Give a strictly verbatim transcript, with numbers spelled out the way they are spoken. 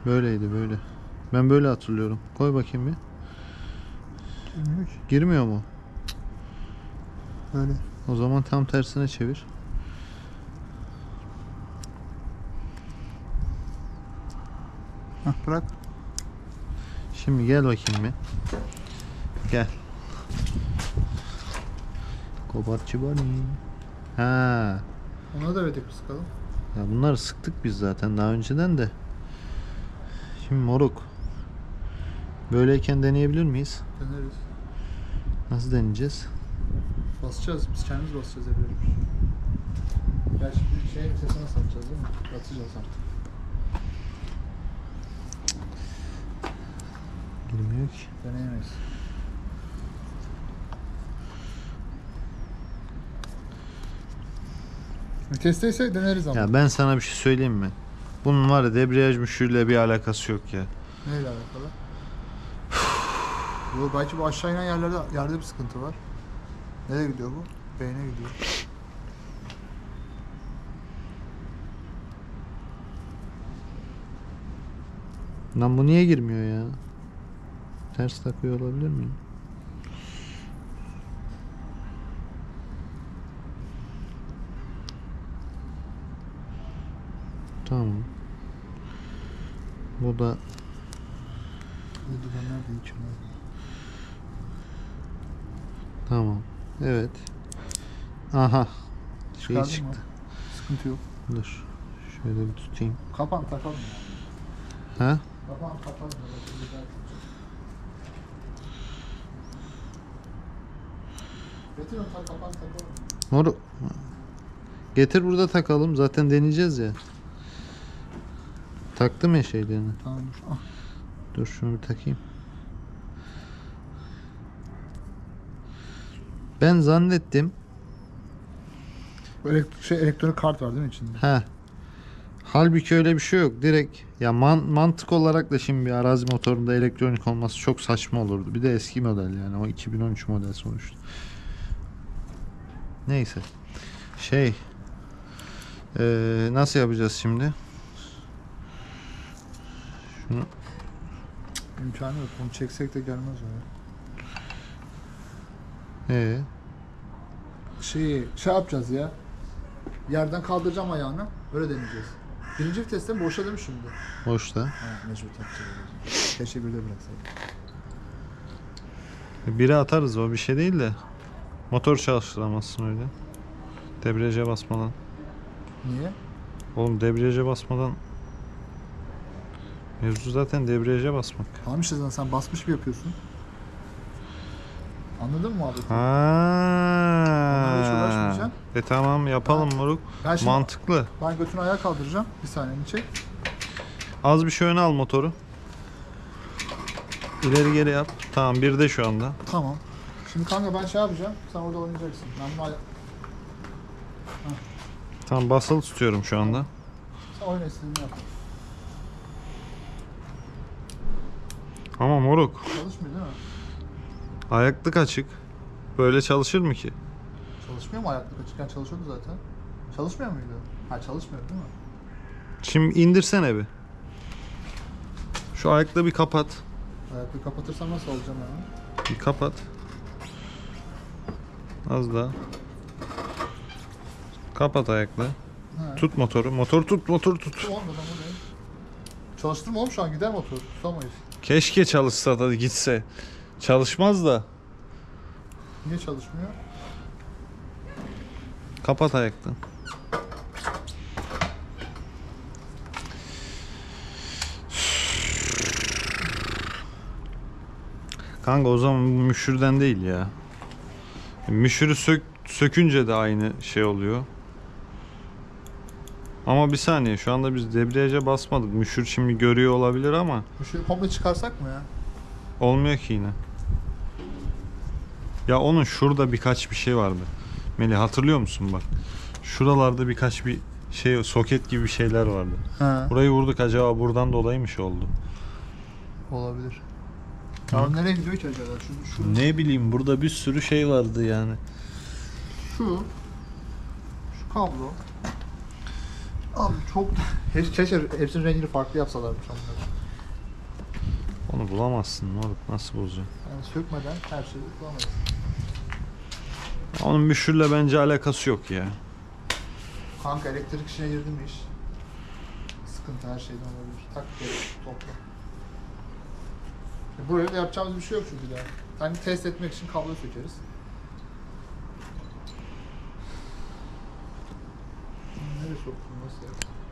Böyleydi böyle. Ben böyle hatırlıyorum. Koy bakayım bir. Girmiyor ki. Girmiyor mu? Böyle. O zaman tam tersine çevir. Hah, bırak. Şimdi gel bakayım bir. Gel. Kobartçı var mı? Ha. Ona da verdik sıkalım. Ya bunları sıktık biz zaten daha önceden de. Şimdi moruk. Böyleyken deneyebilir miyiz? Deneriz. Nasıl deneyeceğiz? Basacağız. Biz kendimiz basacağız yapıyoruz. Gerçi bir şey sesine satacağız değil mi? Basacağız artık. Girmiyor ki. Deneyemeyiz. Viteste ise deneriz ama. Ya ben sana bir şey söyleyeyim mi? Bunun var ya debriyaj müşürle bir alakası yok ya. Neyle alakalı? Yo, belki bu aşağı inen yerlerde yerde bir sıkıntı var. Nereye gidiyor bu? Beyne gidiyor. Lan bu niye girmiyor ya? Ters takıyor olabilir miyim? Tamam. Bu da Eldivenler de hiç önemli. tamam. Evet. Aha. Şey Çıkardın çıktı. mı? Sıkıntı yok. Dur. Şöyle bir tutayım. Kapan takalım. Ha? Kapan kapan. Getir onu tak kapan takalım. Moru. Getir burada takalım. Zaten deneyeceğiz ya. Taktım ya şeylerini. Tamam dur. Ah. Dur şunu bir takayım. Ben zannettim. Böyle şey elektronik kart var değil mi içinde? Ha. Halbuki öyle bir şey yok. Direkt ya man, mantık olarak da şimdi bir arazi motorunda elektronik olması çok saçma olurdu. Bir de eski model yani o iki bin on üç model sonuçta. Neyse. Şey ee, nasıl yapacağız şimdi? Şunu İmkanı yok. Onu çeksek de gelmez o ya. ee, Şey, şey yapacağız ya. Yerden kaldıracağım ayağını. Öyle deneyeceğiz. Birinci viteste boşa demiş şimdi. boşta. Ha, mecbur takacağız. Keşke bir de bıraksaydık. Biri atarız o bir şey değil de. Motor çalıştıramazsın öyle. Debriyaja basmadan. Niye? Oğlum debriyaja basmadan mevzu zaten debriyaja basmak. Tamam işte zaten sen basmış gibi yapıyorsun. Anladın mı muhabbeti? Onlarla hiç Ha. uğraşmayacaksın. E tamam yapalım Ben- moruk. Ben şimdi Mantıklı. ben götünü ayağa kaldıracağım. Bir saniyeni çek. Az bir şey öne al motoru. İleri geri yap. Tamam bir de şu anda. Tamam. Şimdi kanka ben şey yapacağım. Sen orada oynayacaksın. Ben bunu aya- Tamam basılı tutuyorum şu anda. sen oyna istediğini yap. Ama moruk Çalışmıyor değil mi? ayaklık açık. Böyle çalışır mı ki? Çalışmıyor mu ayaklık açıkken çalışıyordu zaten. Çalışmıyor muydu? Ha çalışmıyor değil mi? Şimdi indirsene bir. Şu ayaklığı bir kapat. Ayaklığı kapatırsam nasıl olacağım yani? Bir kapat. Az daha. Kapat ayaklığı. Ha. Tut motoru. Motor tut, motor tut. Olmadı ama ne? Çalıştırma oğlum şu an gider motor. Tutamayız. Keşke çalışsa da gitse. Çalışmaz da. Niye çalışmıyor? Kapat ayaklığı. Kanka o zaman bu müşürden değil ya. Müşürü sök, sökünce de aynı şey oluyor. Ama bir saniye şu anda biz debriyaja basmadık. Müşür şimdi görüyor olabilir ama Bu şeyi komple çıkarsak mı ya? olmuyor ki yine. Ya onun şurada birkaç bir şey vardı. Melih hatırlıyor musun bak. Şuralarda birkaç bir şey soket gibi şeyler vardı. He. Burayı vurduk acaba buradan dolayı mı şey oldu? Olabilir. Ya nereye gidiyor ki acaba? Şu, şu, Ne bileyim burada bir sürü şey vardı yani. şu, şu kablo. Abi çok... Keşke hepsinin rengini farklı yapsalarmış onları. Onu bulamazsın moruk. Nasıl bulacaksın? Yani sökmeden her şeyi bulamayız. Onun müşürle bence alakası yok ya. Kanka elektrik işine girdi mi iş? Sıkıntı her şeyden olabilir. Tak geri topla. E buraya da yapacağımız bir şey yok çünkü daha. Hani test etmek için kablo sökeriz. Nereye soktun, nasıl yaptın?